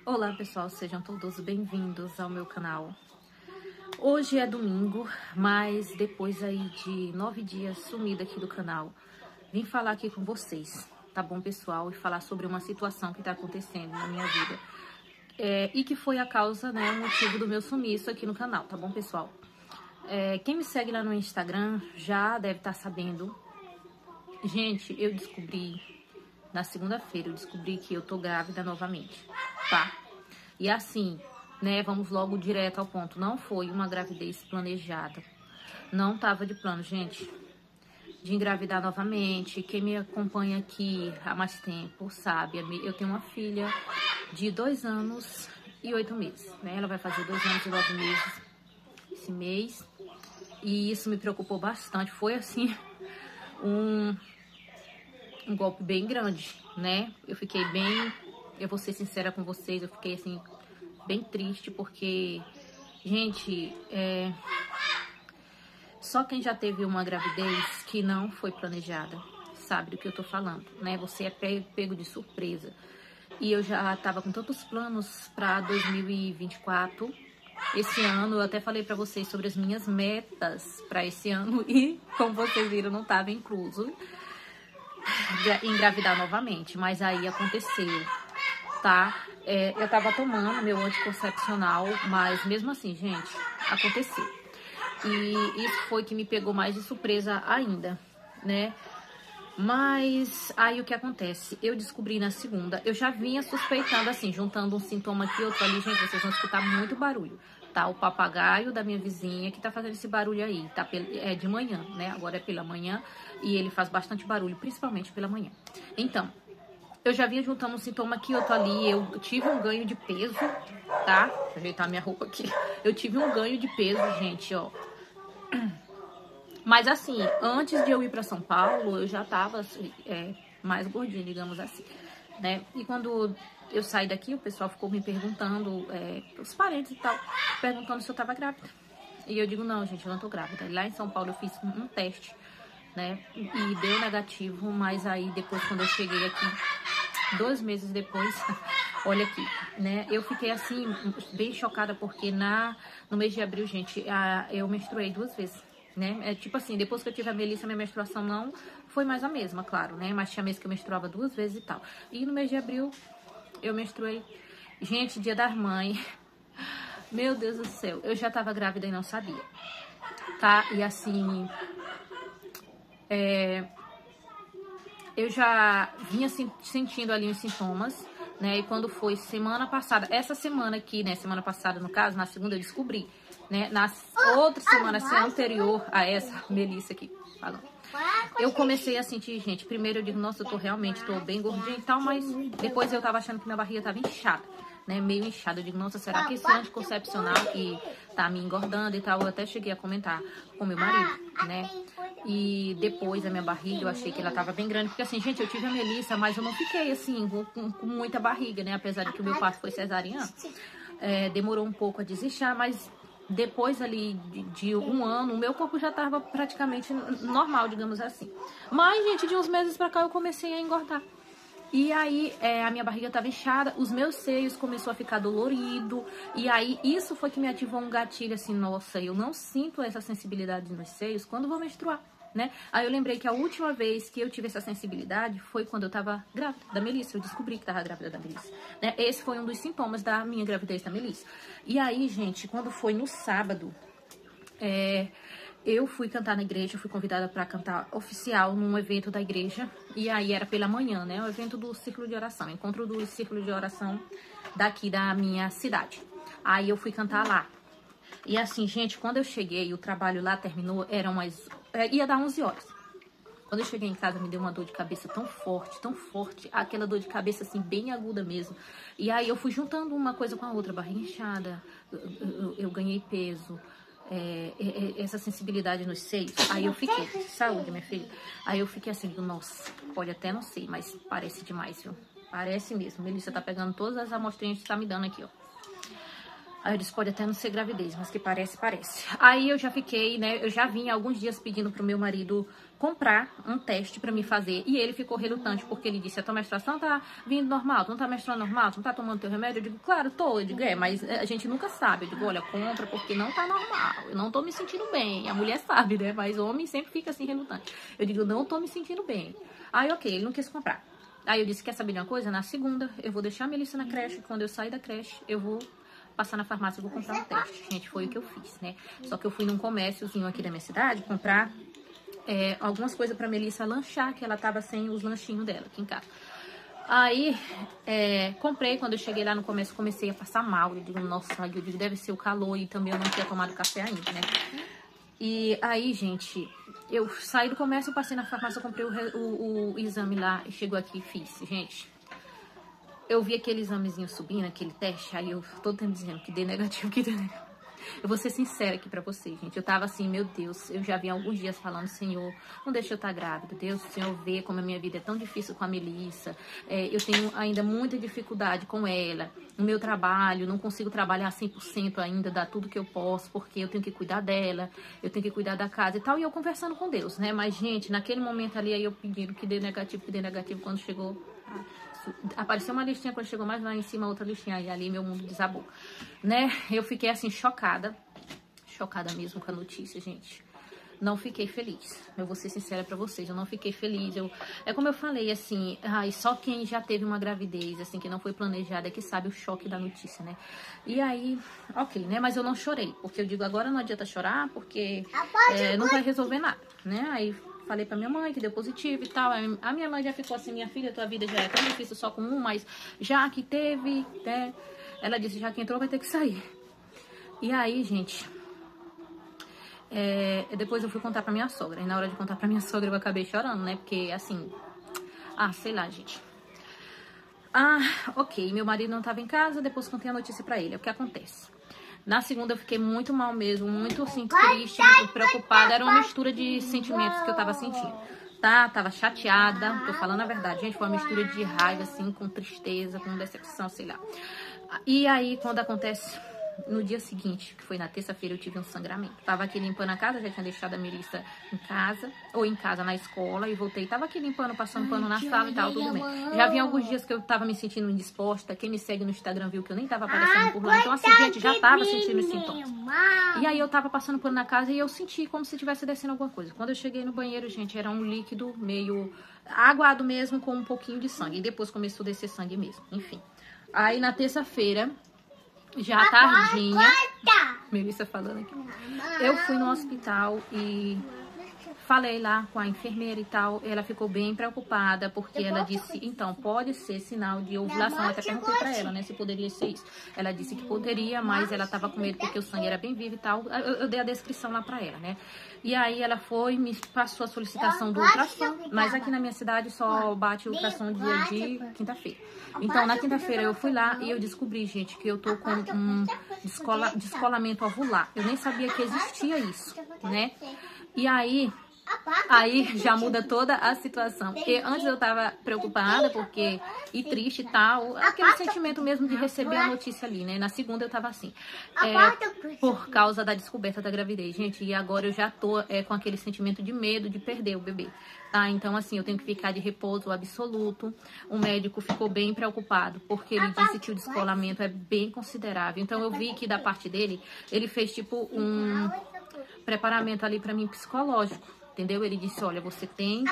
Olá pessoal, sejam todos bem-vindos ao meu canal. Hoje é domingo, mas depois aí de 9 dias sumida aqui do canal, vim falar aqui com vocês, tá bom pessoal? E falar sobre uma situação que tá acontecendo na minha vida. E que foi a causa, né, o motivo do meu sumiço aqui no canal, tá bom pessoal? Quem me segue lá no Instagram já deve estar sabendo. Gente, eu descobri... Na segunda-feira eu descobri que eu tô grávida novamente, tá? E assim, né, vamos logo direto ao ponto. Não foi uma gravidez planejada. Não tava de plano, gente, de engravidar novamente. Quem me acompanha aqui há mais tempo sabe, eu tenho uma filha de 2 anos e 8 meses, né? Ela vai fazer 2 anos e 9 meses esse mês. E isso me preocupou bastante. Foi assim, um golpe bem grande, né? Eu fiquei bem, eu vou ser sincera com vocês, eu fiquei assim, bem triste, porque, gente, só quem já teve uma gravidez que não foi planejada sabe do que eu tô falando, né? Você é pego de surpresa. E eu já tava com tantos planos pra 2024. Esse ano, eu até falei pra vocês sobre as minhas metas pra esse ano e, como vocês viram, não tava incluso engravidar novamente, mas aí aconteceu, tá? Eu tava tomando meu anticoncepcional, mas mesmo assim, gente, aconteceu. E isso foi que me pegou mais de surpresa ainda, né? Mas aí o que acontece? Eu descobri na segunda, eu já vinha suspeitando assim, juntando um sintoma aqui, outro ali, gente, vocês vão escutar muito barulho, tá? O papagaio da minha vizinha que tá fazendo esse barulho aí, tá? É de manhã, né? Agora é pela manhã e ele faz bastante barulho, principalmente pela manhã. Então, eu já vinha juntando um sintoma aqui, outro ali, eu tive um ganho de peso, tá? Vou ajeitar minha roupa aqui. Eu tive um ganho de peso, gente, ó. Mas assim, antes de eu ir pra São Paulo, eu já tava mais gordinha, digamos assim, né? E quando eu saí daqui, o pessoal ficou me perguntando, os parentes e tal, perguntando se eu tava grávida. E eu digo, não, gente, eu não tô grávida. Lá em São Paulo eu fiz um teste, né? E deu negativo, mas aí depois, quando eu cheguei aqui, 2 meses depois, olha aqui, né? Eu fiquei assim, bem chocada, porque no mês de abril, gente, eu menstruei 2 vezes. Né? Tipo assim, depois que eu tive a Melissa, minha menstruação não foi mais a mesma, claro, né? Mas tinha mês que eu menstruava 2 vezes e tal. E no mês de abril, eu menstruei. Gente, Dia das Mães. Meu Deus do céu, eu já tava grávida e não sabia, tá? E assim, eu já vinha sentindo ali os sintomas, né? E quando foi semana passada, essa semana aqui, né? Semana passada, no caso, na segunda eu descobri, né? Na outra semana, assim, anterior a essa, Melissa aqui falando, eu comecei a sentir, gente, primeiro eu digo, nossa, eu tô bem gordinha e tal, mas depois eu tava achando que minha barriga tava inchada, né? Meio inchada. Eu digo, nossa, será que esse anticoncepcional que tá me engordando e tal? Eu até cheguei a comentar com meu marido, né? E depois a minha barriga, eu achei que ela tava bem grande, porque assim, gente, eu tive a Melissa, mas eu não fiquei assim, com muita barriga, né? Apesar de que o meu parto foi cesariano, demorou um pouco a desinchar, mas depois ali de 1 ano, o meu corpo já tava praticamente normal, digamos assim. Mas, gente, de uns meses pra cá eu comecei a engordar. E aí, a minha barriga tava inchada, os meus seios começou a ficar dolorido. E aí, isso foi que me ativou um gatilho, assim, nossa, eu não sinto essa sensibilidade nos seios quando vou menstruar, né? Aí eu lembrei que a última vez que eu tive essa sensibilidade foi quando eu tava grávida da Melissa. Eu descobri que tava grávida da Melissa, né? Esse foi um dos sintomas da minha gravidez da Melissa. E aí, gente, quando foi no sábado, eu fui cantar na igreja, fui convidada para cantar oficial num evento da igreja. E aí era pela manhã, né? O evento do Círculo de Oração, encontro do Círculo de Oração daqui da minha cidade. Aí eu fui cantar lá. E assim, gente, quando eu cheguei, o trabalho lá terminou, ia dar 11 horas. Quando eu cheguei em casa, me deu uma dor de cabeça tão forte, aquela dor de cabeça assim, bem aguda mesmo. E aí eu fui juntando uma coisa com a outra, barriga inchada, eu ganhei peso, essa sensibilidade nos seios. Aí eu fiquei, saúde, minha filha. Aí eu fiquei assim, nossa, pode até não ser, mas parece demais, viu? Parece mesmo. Melissa tá pegando todas as amostrinhas que tá me dando aqui, ó. Aí eu disse, pode até não ser gravidez, mas que parece, parece. Aí eu já fiquei, né, eu já vim alguns dias pedindo pro meu marido comprar um teste pra me fazer. E ele ficou relutante, porque ele disse, a tua menstruação tá vindo normal, tu não tá menstruando normal, tu não tá tomando teu remédio? Eu digo, claro, tô. Eu digo, mas a gente nunca sabe. Eu digo, olha, compra porque não tá normal, eu não tô me sentindo bem. A mulher sabe, né, mas o homem sempre fica assim, relutante. Eu digo, não tô me sentindo bem. Aí, ok, ele não quis comprar. Aí eu disse, quer saber de uma coisa? Na segunda, eu vou deixar a Melissa na creche, quando eu sair da creche, eu vou passar na farmácia e vou comprar um teste. Gente, foi o que eu fiz, né? Só que eu fui num comérciozinho aqui da minha cidade comprar algumas coisas pra Melissa lanchar, que ela tava sem os lanchinhos dela aqui em casa. Aí, comprei. Quando eu cheguei lá no comércio, comecei a passar mal. Eu digo, nossa, eu digo, deve ser o calor, e também eu não tinha tomado café ainda, né? E aí, gente, eu saí do comércio, passei na farmácia, comprei o exame lá e chegou aqui e fiz. Gente, eu vi aquele examezinho subindo, aquele teste, aí eu todo tempo dizendo que dê negativo, que dê negativo. Eu vou ser sincera aqui pra vocês, gente. Eu tava assim, meu Deus, eu já vi alguns dias falando, Senhor, não deixa eu estar grávida. Deus, o Senhor vê como a minha vida é tão difícil com a Melissa. Eu tenho ainda muita dificuldade com ela. No meu trabalho, não consigo trabalhar 100% ainda, dar tudo que eu posso, porque eu tenho que cuidar dela, eu tenho que cuidar da casa e tal. E eu conversando com Deus, né? Mas, gente, naquele momento ali, aí eu pedindo que dê negativo, quando chegou... Apareceu uma listinha, quando chegou mais lá em cima, outra listinha, e ali meu mundo desabou, né? Eu fiquei assim, chocada mesmo com a notícia, gente. Não fiquei feliz, eu vou ser sincera pra vocês, eu não fiquei feliz. É como eu falei, assim, só quem já teve uma gravidez, assim, que não foi planejada, é que sabe o choque da notícia, né? E aí, ok, né? Mas eu não chorei, porque eu digo, agora não adianta chorar, porque não vai resolver nada, né? Aí falei pra minha mãe que deu positivo e tal. A minha mãe já ficou assim, minha filha, tua vida já é tão difícil só com um, mas já que teve, né? Ela disse, já que entrou, vai ter que sair. E aí, gente, depois eu fui contar pra minha sogra. E na hora de contar pra minha sogra, eu acabei chorando, né? Porque, assim, sei lá, gente. Ok, meu marido não tava em casa, depois contei a notícia pra ele. É o que acontece. Na segunda eu fiquei muito mal mesmo, muito assim, triste, muito preocupada. Era uma mistura de sentimentos que eu tava sentindo, tá? Tava chateada, tô falando a verdade, gente. Foi uma mistura de raiva, assim, com tristeza, com decepção, sei lá. E aí, quando acontece... No dia seguinte, que foi na terça-feira, eu tive um sangramento. Tava aqui limpando a casa, já tinha deixado a Melissa em casa, ou em casa na escola, e voltei. Tava aqui limpando, passando pano na sala e tal, tudo bem. Já vi alguns dias que eu tava me sentindo indisposta. Quem me segue no Instagram viu que eu nem tava aparecendo por lá. Então, assim, gente, já tava sentindo os sintomas. E aí, eu tava passando pano na casa e eu senti como se tivesse descendo alguma coisa. Quando eu cheguei no banheiro, gente, era um líquido meio aguado mesmo, com um pouquinho de sangue. E depois começou a descer sangue mesmo, enfim. Aí, na terça-feira... Já tardinha, Melissa falando aqui, eu fui no hospital e falei lá com a enfermeira e tal. Ela ficou bem preocupada, porque ela disse, então, pode ser sinal de ovulação. Eu até perguntei pra ela, né, se poderia ser isso. Ela disse que poderia, mas ela tava com medo porque o sangue era bem vivo e tal. Eu dei a descrição lá pra ela, né. E aí ela foi, me passou a solicitação do ultrassom, mas aqui na minha cidade só bate o ultrassom dia de quinta-feira. Então, na quinta-feira eu fui lá e eu descobri, gente, que eu tô com um descolamento ovular. Eu nem sabia que existia isso, né? E aí já muda toda a situação. Porque antes eu tava preocupada e triste e tal. Aquele sentimento mesmo de receber a notícia ali, né? Na segunda eu tava assim. Por causa da descoberta da gravidez, gente. E agora eu já tô com aquele sentimento de medo de perder o bebê. Tá? Então, assim, eu tenho que ficar de repouso absoluto. O médico ficou bem preocupado, porque ele disse que o descolamento é bem considerável. Então, eu vi que da parte dele, ele fez, tipo, um preparamento ali pra mim psicológico. Entendeu? Ele disse, olha, você tem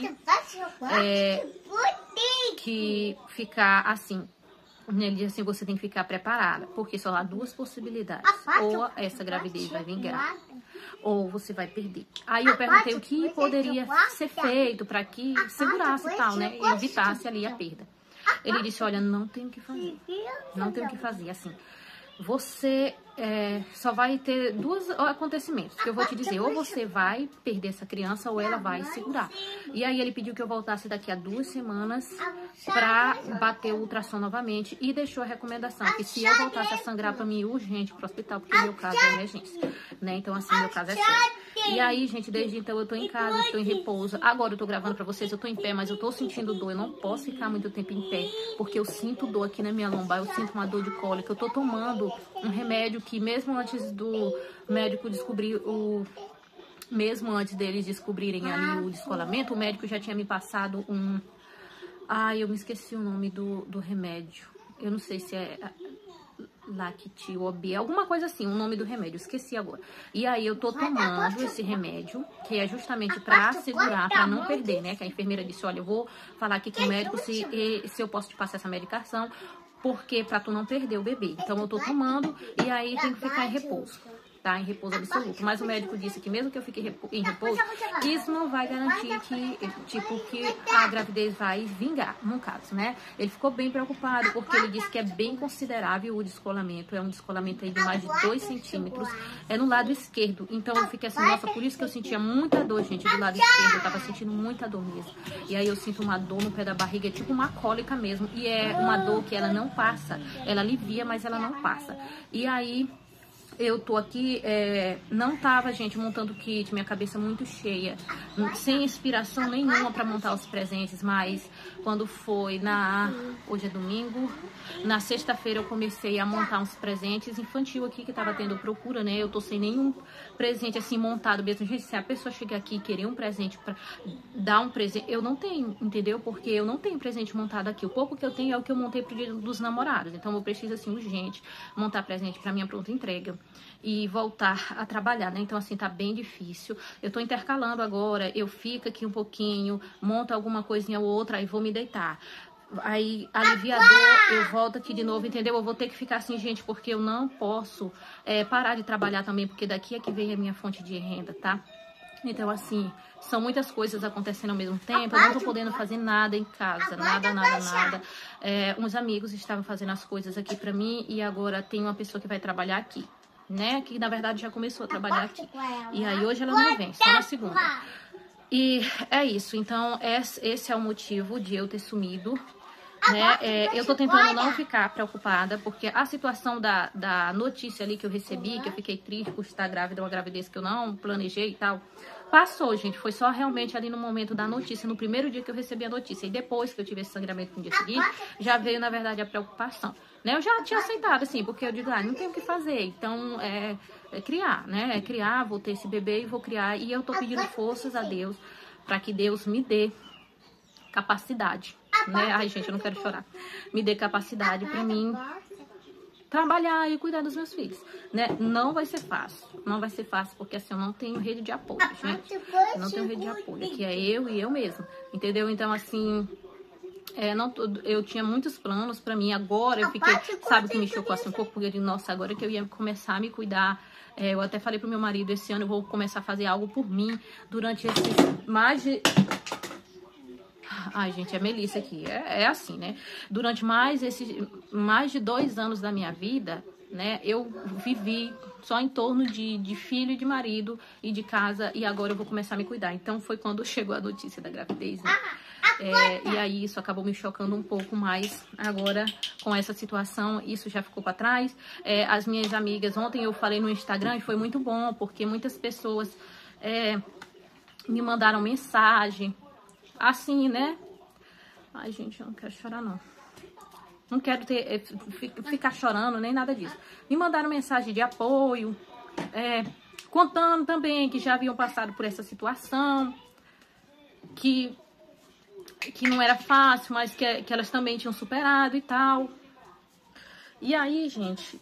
que ficar assim. Ele disse assim, você tem que ficar preparada, porque só há duas possibilidades. Ou essa gravidez vai vir grávida, ou você vai perder. Aí eu perguntei o que poderia ser feito para que segurasse e tal, né? E evitasse ali a perda. Ele disse, olha, não tem o que fazer. Não tem o que fazer, assim. Você só vai ter dois acontecimentos que eu vou te dizer. Ou você vai perder essa criança ou ela vai segurar. E aí ele pediu que eu voltasse daqui a 2 semanas pra bater o ultrassom novamente. E deixou a recomendação que se eu voltasse a sangrar pra mim ir urgente pro hospital, porque meu caso é emergência, né? Então assim, meu caso é sério. E aí, gente, desde então eu tô em casa, estou em repouso. Agora eu tô gravando pra vocês, eu tô em pé, mas eu tô sentindo dor. Eu não posso ficar muito tempo em pé, porque eu sinto dor aqui na minha lombar, eu sinto uma dor de cólica. Eu tô tomando um remédio que mesmo antes do médico descobrir mesmo antes deles descobrirem ali o descolamento, o médico já tinha me passado um... Ai, eu me esqueci o nome do remédio. Eu não sei se é... Lactiobi, alguma coisa assim, o nome do remédio, esqueci agora. E aí eu tô tomando esse remédio, que é justamente pra segurar, pra não perder, né? Que a enfermeira disse, olha, eu vou falar aqui com o médico se eu posso te passar essa medicação, porque pra tu não perder o bebê. Então eu tô tomando e aí tem que ficar em repouso, tá? Em repouso absoluto. Mas o médico disse que mesmo que eu fique em repouso, isso não vai garantir que a gravidez vai vingar, no caso, né? Ele ficou bem preocupado, porque ele disse que é bem considerável o descolamento. É um descolamento aí de mais de 2 centímetros. É no lado esquerdo. Então eu fiquei assim, nossa, por isso que eu sentia muita dor, gente, do lado esquerdo. Eu tava sentindo muita dor mesmo. E aí eu sinto uma dor no pé da barriga, é tipo uma cólica mesmo. E é uma dor que ela não passa. Ela alivia, mas ela não passa. E aí... eu tô aqui, não tava, gente, montando o kit, minha cabeça muito cheia, sem inspiração nenhuma pra montar os presentes, mas quando foi hoje é domingo, na sexta-feira eu comecei a montar uns presentes infantil aqui, que tava tendo procura, né, eu tô sem nenhum presente assim montado mesmo. Gente, se a pessoa chegar aqui e querer um presente pra dar um presente, eu não tenho, entendeu? Porque eu não tenho presente montado aqui, o pouco que eu tenho é o que eu montei pro Dia dos Namorados, então eu preciso, assim, urgente, montar presente pra minha pronta entrega e voltar a trabalhar, né? Então, assim, tá bem difícil. Eu tô intercalando agora, eu fico aqui um pouquinho, monto alguma coisinha ou outra, aí vou me deitar. Aí, alivia a dor, eu volto aqui de novo, entendeu? Eu vou ter que ficar assim, gente, porque eu não posso parar de trabalhar também, porque daqui é que vem a minha fonte de renda, tá? Então, assim, são muitas coisas acontecendo ao mesmo tempo. Eu não tô podendo fazer nada em casa, nada. Uns amigos estavam fazendo as coisas aqui pra mim e agora tem uma pessoa que vai trabalhar aqui, né? Que, na verdade, já começou a trabalhar aqui. E aí, hoje ela não vem, só na segunda. E é isso. Então, esse é o motivo de eu ter sumido, né? Eu tô tentando não ficar preocupada, porque a situação da notícia ali que eu recebi, que eu fiquei triste por estar grávida, uma gravidez que eu não planejei e tal, passou, gente. Foi só realmente ali no momento da notícia, no primeiro dia que eu recebi a notícia. E depois que eu tive esse sangramento no dia seguinte, já veio, na verdade, a preocupação, né? Eu já tinha aceitado, assim, porque eu digo, não tenho o que fazer. Então, criar, né? Criar, vou ter esse bebê e vou criar. E eu tô pedindo forças a Deus, para que Deus me dê capacidade, né? Ai, gente, eu não quero chorar. Me dê capacidade para mim trabalhar e cuidar dos meus filhos, né? Não vai ser fácil, porque assim, eu não tenho rede de apoio, gente. Eu não tenho rede de apoio, que é eu e eu mesma, entendeu? Então, assim, eu tinha muitos planos pra mim. Agora eu fiquei, sabe, que me chocou assim um pouco, porque eu digo, nossa, agora que eu ia começar a me cuidar. Eu até falei pro meu marido, esse ano eu vou começar a fazer algo por mim durante esses mais de... Ai, gente, é Melissa aqui. É assim, né? Durante mais de 2 anos da minha vida, né? Eu vivi só em torno de filho e de marido e de casa. E agora eu vou começar a me cuidar. Então, foi quando chegou a notícia da gravidez, né? E aí, isso acabou me chocando um pouco mais. Agora, com essa situação, isso já ficou pra trás. As minhas amigas, ontem eu falei no Instagram e foi muito bom, porque muitas pessoas me mandaram mensagem. Assim, né? Ai, gente, eu não quero chorar, não. Não quero ficar chorando, nem nada disso. Me mandaram mensagem de apoio, contando também que já haviam passado por essa situação, que não era fácil, mas que elas também tinham superado e tal. E aí, gente,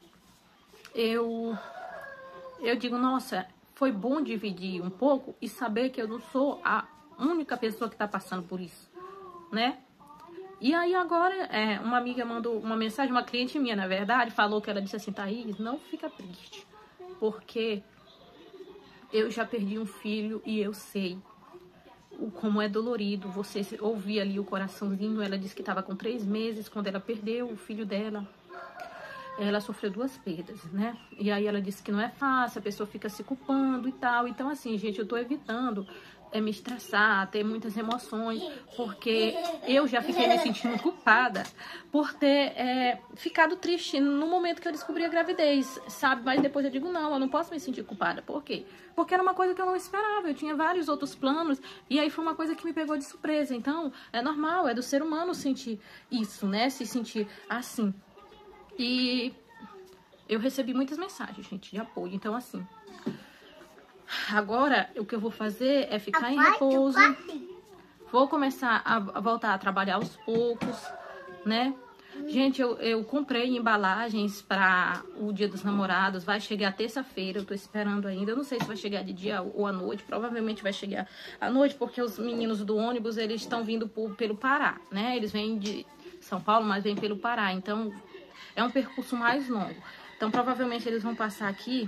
eu digo, nossa, foi bom dividir um pouco e saber que eu não sou a única pessoa que tá passando por isso, né? E aí agora, uma amiga mandou uma mensagem, uma cliente minha, na verdade, falou que ela disse assim, Thaís, não fica triste, porque eu já perdi um filho e eu sei como é dolorido você ouvir ali o coraçãozinho. Ela disse que estava com 3 meses quando ela perdeu o filho dela. ela sofreu 2 perdas, né? E aí ela disse que não é fácil, a pessoa fica se culpando e tal. Então, assim, gente, eu tô evitando me estressar, ter muitas emoções, porque eu já fiquei me sentindo culpada por ter ficado triste no momento que eu descobri a gravidez, sabe? Mas depois eu digo, não, eu não posso me sentir culpada. Por quê? Porque era uma coisa que eu não esperava, eu tinha vários outros planos, e aí foi uma coisa que me pegou de surpresa. Então, é normal, é do ser humano sentir isso, né? Se sentir assim. E eu recebi muitas mensagens, gente, de apoio. Então, assim, agora o que eu vou fazer é ficar em repouso. Vou começar a voltar a trabalhar aos poucos, né? Gente, eu comprei embalagens para o Dia dos Namorados. Vai chegar terça-feira, eu tô esperando ainda. Eu não sei se vai chegar de dia ou à noite. Provavelmente vai chegar à noite, porque os meninos do ônibus, eles estão vindo pelo Pará, né? Eles vêm de São Paulo, mas vêm pelo Pará. Então, é um percurso mais longo. Então, provavelmente eles vão passar aqui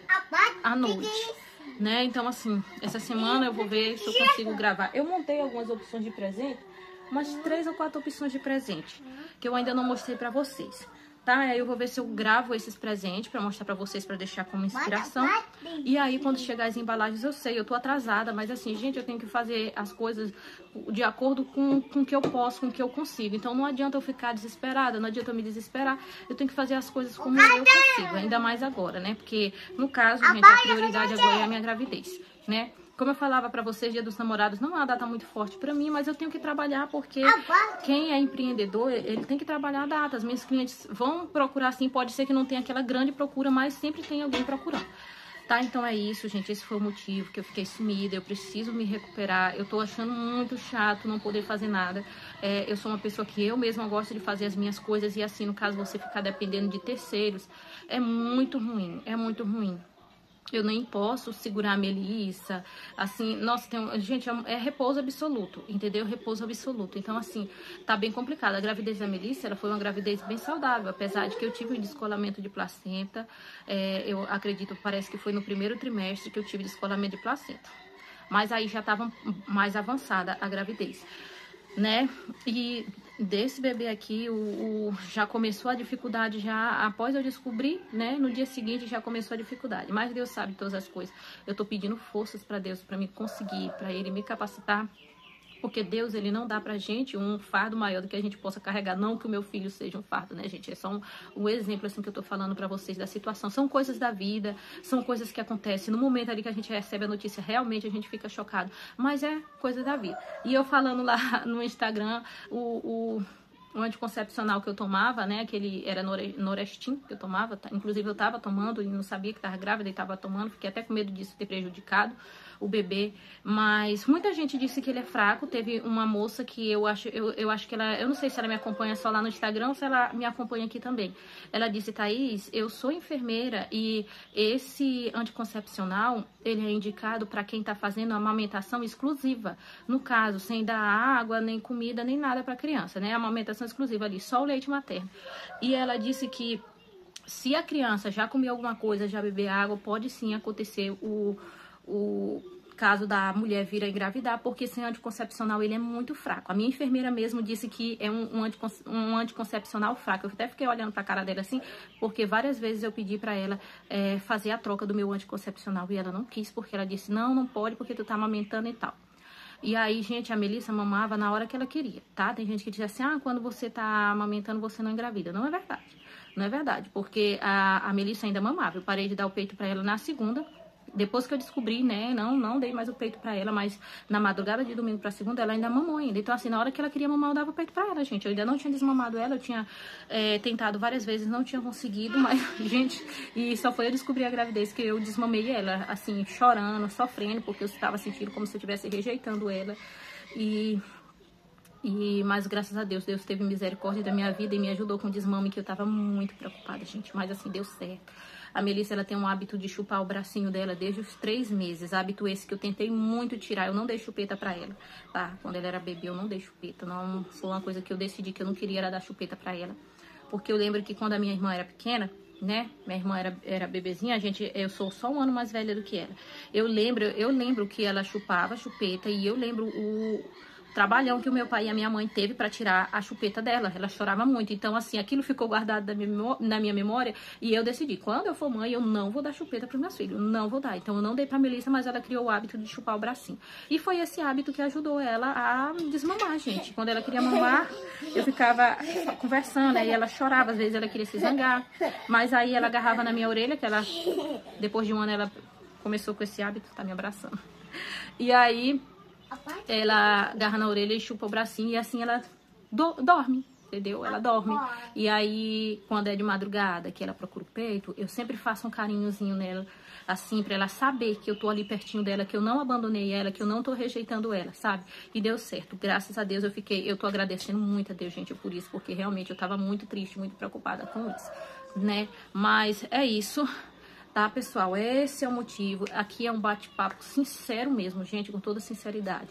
à noite, né? Então, assim, essa semana eu vou ver se eu consigo gravar. Eu montei algumas opções de presente, umas 3 ou 4 opções de presente, que eu ainda não mostrei pra vocês, tá? Aí eu vou ver se eu gravo esses presentes pra mostrar pra vocês, pra deixar como inspiração. E aí, quando chegar as embalagens, eu sei, eu tô atrasada, mas assim, gente, eu tenho que fazer as coisas de acordo com o que eu posso, com o que eu consigo. Então, não adianta eu ficar desesperada, não adianta eu me desesperar. Eu tenho que fazer as coisas como eu consigo, ainda mais agora, né? Porque, no caso, gente, a prioridade agora é a minha gravidez, né? Como eu falava pra vocês, Dia dos Namorados não é uma data muito forte pra mim, mas eu tenho que trabalhar porque quem é empreendedor, ele tem que trabalhar a data. As minhas clientes vão procurar, sim, pode ser que não tenha aquela grande procura, mas sempre tem alguém procurando. Tá, então é isso, gente, esse foi o motivo que eu fiquei sumida, eu preciso me recuperar, eu tô achando muito chato não poder fazer nada. Eu sou uma pessoa que eu mesma gosto de fazer as minhas coisas e assim, no caso, você ficar dependendo de terceiros, é muito ruim, é muito ruim. Eu nem posso segurar a Melissa, assim, nossa, gente, é repouso absoluto, entendeu? Repouso absoluto. Então, assim, tá bem complicado. A gravidez da Melissa, ela foi uma gravidez bem saudável, apesar de que eu tive um descolamento de placenta. Eu acredito, parece que foi no primeiro trimestre que eu tive descolamento de placenta. Mas aí já estava mais avançada a gravidez, né? E desse bebê aqui, já começou a dificuldade, já após eu descobrir, né? No dia seguinte já começou a dificuldade. Mas Deus sabe todas as coisas. Eu tô pedindo forças para Deus, para me conseguir, para Ele me capacitar. Porque Deus, Ele não dá pra gente um fardo maior do que a gente possa carregar. Não que o meu filho seja um fardo, né, gente? É só um exemplo, assim, que eu tô falando pra vocês da situação. São coisas da vida, são coisas que acontecem. No momento ali que a gente recebe a notícia, realmente a gente fica chocado. Mas é coisa da vida. E eu falando lá no Instagram, o anticoncepcional que eu tomava, né, aquele era Norestin que eu tomava, inclusive eu tava tomando e não sabia que tava grávida e tava tomando, fiquei até com medo disso ter prejudicado o bebê, mas muita gente disse que ele é fraco. Teve uma moça que eu acho que ela, eu não sei se ela me acompanha só lá no Instagram ou se ela me acompanha aqui também. Ela disse: Thaís, eu sou enfermeira e esse anticoncepcional, ele é indicado para quem tá fazendo amamentação exclusiva, no caso, sem dar água, nem comida, nem nada para criança, né? Amamentação exclusiva ali, só o leite materno. E ela disse que se a criança já comeu alguma coisa, já beber água, pode sim acontecer o caso da mulher vir a engravidar, porque esse anticoncepcional, ele é muito fraco. A minha enfermeira mesmo disse que é um anticoncepcional fraco. Eu até fiquei olhando pra cara dela assim, porque várias vezes eu pedi pra ela fazer a troca do meu anticoncepcional e ela não quis, porque ela disse: não pode, porque tu tá amamentando e tal. E aí, gente, a Melissa mamava na hora que ela queria, tá? Tem gente que diz assim: quando você tá amamentando, você não engravida. Não é verdade. Não é verdade, porque a Melissa ainda mamava. Eu parei de dar o peito pra ela na segunda. Depois que eu descobri, né, não dei mais o peito pra ela, mas na madrugada de domingo pra segunda, ela ainda mamou ainda. Então, assim, na hora que ela queria mamar, eu dava o peito pra ela, gente. Eu ainda não tinha desmamado ela, eu tinha tentado várias vezes, não tinha conseguido, mas, gente, e só foi eu descobrir a gravidez que eu desmamei ela, assim, chorando, sofrendo, porque eu estava sentindo como se eu estivesse rejeitando ela. Mas graças a Deus, Deus teve misericórdia da minha vida e me ajudou com o desmame, que eu tava muito preocupada, gente, mas assim, deu certo. A Melissa, ela tem um hábito de chupar o bracinho dela desde os 3 meses, hábito esse que eu tentei muito tirar. Eu não dei chupeta pra ela, tá? Quando ela era bebê, eu não dei chupeta, não foi uma coisa que eu decidi que eu não queria era dar chupeta pra ela, porque eu lembro que quando a minha irmã era pequena, né, minha irmã era bebezinha, eu sou só 1 ano mais velha do que ela. Eu lembro que ela chupava chupeta e eu lembro trabalhão que o meu pai e a minha mãe teve pra tirar a chupeta dela. Ela chorava muito. Então, assim, aquilo ficou guardado na minha memória. E eu decidi, quando eu for mãe, eu não vou dar chupeta pros meus filhos. Não vou dar. Então, eu não dei pra Melissa, mas ela criou o hábito de chupar o bracinho. E foi esse hábito que ajudou ela a desmamar, gente. Quando ela queria mamar, eu ficava conversando. Aí ela chorava. Às vezes ela queria se zangar. Mas aí ela agarrava na minha orelha, que ela, depois de um ano, ela começou com esse hábito, tá me abraçando. E aí ela agarra na orelha e chupa o bracinho e assim ela dorme, entendeu? Ela dorme. E aí, quando é de madrugada, que ela procura o peito, eu sempre faço um carinhozinho nela, assim, pra ela saber que eu tô ali pertinho dela, que eu não abandonei ela, que eu não tô rejeitando ela, sabe? E deu certo. Graças a Deus eu tô agradecendo muito a Deus, gente, por isso, porque realmente eu tava muito triste, muito preocupada com isso, né? Mas é isso. Tá, pessoal? Esse é o motivo. Aqui é um bate-papo sincero mesmo, gente, com toda sinceridade.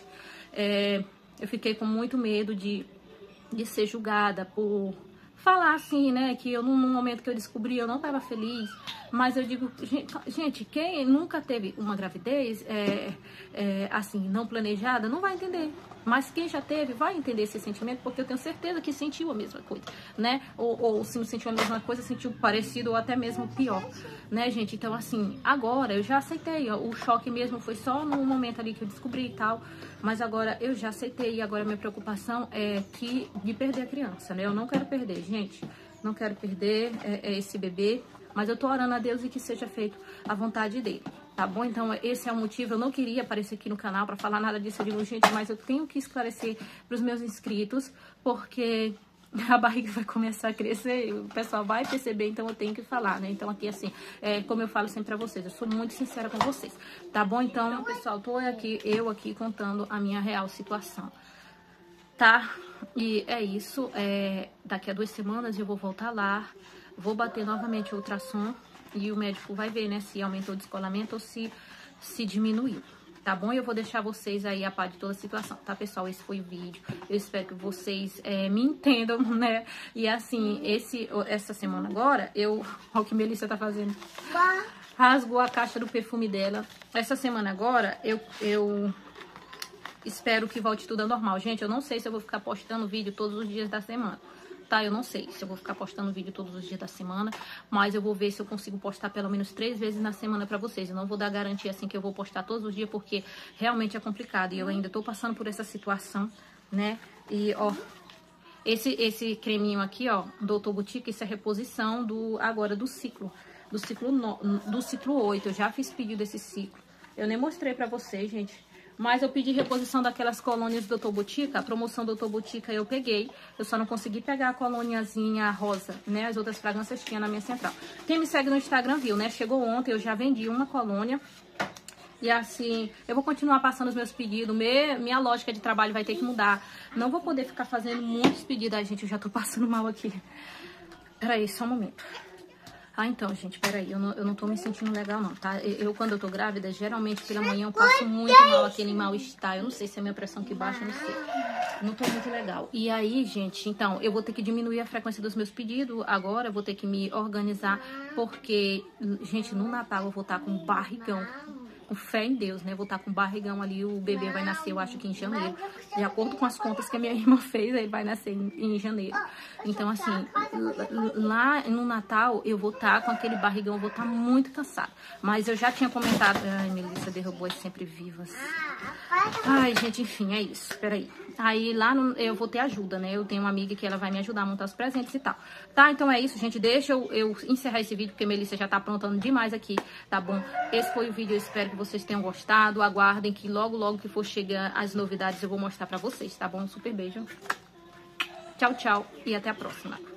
Eu fiquei com muito medo de ser julgada por falar assim, né? Que eu, no momento que eu descobri, eu não estava feliz. Mas eu digo, gente, quem nunca teve uma gravidez, assim, não planejada, não vai entender. Mas quem já teve vai entender esse sentimento, porque eu tenho certeza que sentiu a mesma coisa, né? Ou se não sentiu a mesma coisa, sentiu parecido ou até mesmo pior, né, gente? Então, assim, agora eu já aceitei. O choque mesmo foi só no momento ali que eu descobri e tal. Mas agora eu já aceitei. E agora minha preocupação é de perder a criança, né? Eu não quero perder, gente. Não quero perder esse bebê. Mas eu tô orando a Deus e que seja feito a vontade dele, tá bom? Então, esse é o motivo. Eu não queria aparecer aqui no canal pra falar nada disso. Eu digo, gente, mas eu tenho que esclarecer pros meus inscritos, porque a barriga vai começar a crescer, o pessoal vai perceber, então eu tenho que falar, né? Então, aqui, assim, como eu falo sempre pra vocês, eu sou muito sincera com vocês, tá bom? Então, pessoal, eu aqui contando a minha real situação, tá? E é isso. Daqui a 2 semanas eu vou voltar lá, vou bater novamente o ultrassom e o médico vai ver, né, se aumentou o descolamento ou se diminuiu, tá bom? Eu vou deixar vocês aí a par de toda a situação, tá, pessoal? Esse foi o vídeo. Eu espero que vocês me entendam, né? E assim, essa semana agora, olha o que Melissa tá fazendo. Rasgou a caixa do perfume dela. Essa semana agora, eu espero que volte tudo ao normal. Gente, eu não sei se eu vou ficar postando vídeo todos os dias da semana. Tá, eu não sei se eu vou ficar postando vídeo todos os dias da semana, mas eu vou ver se eu consigo postar pelo menos 3 vezes na semana pra vocês. Eu não vou dar garantia assim que eu vou postar todos os dias, porque realmente é complicado. E eu ainda tô passando por essa situação, né? E, ó, esse creminho aqui, ó, Doutor Boutique, isso é reposição do ciclo 8. Eu já fiz pedido desse ciclo. Eu nem mostrei pra vocês, gente. Mas eu pedi reposição daquelas colônias do Dr. Botica, a promoção do Dr. Botica eu peguei. Eu só não consegui pegar a colôniazinha rosa, né? As outras fragrâncias tinha na minha central. Quem me segue no Instagram viu, né? Chegou ontem, eu já vendi uma colônia. E assim, eu vou continuar passando os meus pedidos. Minha lógica de trabalho vai ter que mudar. Não vou poder ficar fazendo muitos pedidos. Ai, gente, eu já tô passando mal aqui. Peraí, só um momento. Ah, então, gente, peraí, eu não tô me sentindo legal, não, tá? Quando eu tô grávida, geralmente pela manhã eu passo muito mal, aquele mal-estar. Eu não sei se é a minha pressão que baixa, eu não sei. Não tô muito legal. E aí, gente, então, eu vou ter que diminuir a frequência dos meus pedidos agora, eu vou ter que me organizar, porque, gente, no Natal eu vou estar com barrigão. Com fé em Deus, né? Vou estar com barrigão ali, o bebê vai nascer, eu acho que em janeiro. De acordo com as contas que a minha irmã fez, ele vai nascer em janeiro. Então, assim, lá no Natal, eu vou estar com aquele barrigão, eu vou estar muito cansada. Mas eu já tinha comentado... Ai, Melissa derrubou as sempre vivas. Ai, gente, enfim, é isso. Peraí. Aí lá eu vou ter ajuda, né? Eu tenho uma amiga que ela vai me ajudar a montar os presentes e tal. Tá? Então é isso, gente. Deixa eu encerrar esse vídeo, porque a Melissa já tá aprontando demais aqui, tá bom? Esse foi o vídeo, eu espero que vocês tenham gostado. Aguardem que logo que for chegar as novidades eu vou mostrar pra vocês, tá bom? Um super beijo. Tchau, tchau e até a próxima.